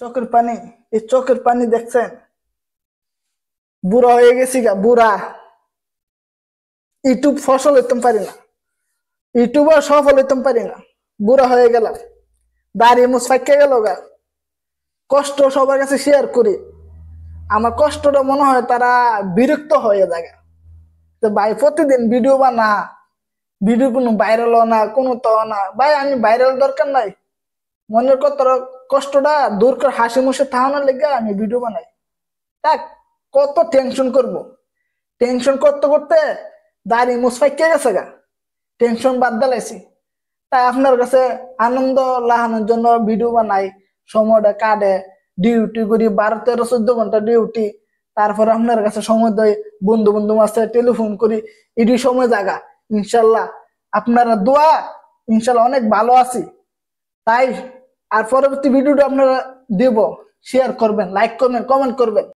চোখের পানি, এই চোখের পানি দেখছেন? বুড়া হয়ে গেছি গা, বুড়া। ইউটিউব ফসল হইতে পারি না, ইউটিউবার সফল হইতে পারি না, বুড়া হয়ে গেলাম, দাড়ি মুছ ফাইকে গেল গা। কষ্ট সবার কাছে শেয়ার করি, আমার কষ্টটা মনে হয় তারা বিরক্ত হয়ে যায়। তো ভাই প্রতিদিন ভিডিও বানা, ভিডিও কোনো ভাইরাল না, কোনো তো না ভাই, আমি ভাইরাল দরকার নাই, মনের কষ্টটা দূর করে হাসি মুখে থাকানোর লেগে আমি ভিডিও বানাই। দেখ, কত টেনশন করব, টেনশন করতে করতে দাড়ি মুছ ফাইকে গেছে গা, টেনশন বাদ দিলাইছি। তাই আপনার কাছে আনন্দ লাগানোর জন্য ভিডিও বানাই, সময়টা কাটে, ডিউটি করি 12, 13, 14 ঘন্টা ডিউটি, তারপর আপনার কাছে সময় দেয়, বন্ধু বন্ধু মাসে টেলিফোন করি, এটি সময় জাগা। ইনশাল্লাহ আপনারা দোয়া, ইনশাল্লাহ অনেক ভালো আছি। তাই আর পরবর্তী ভিডিওটা আপনারা দেব, শেয়ার করবেন, লাইক করবেন, কমেন্ট করবেন।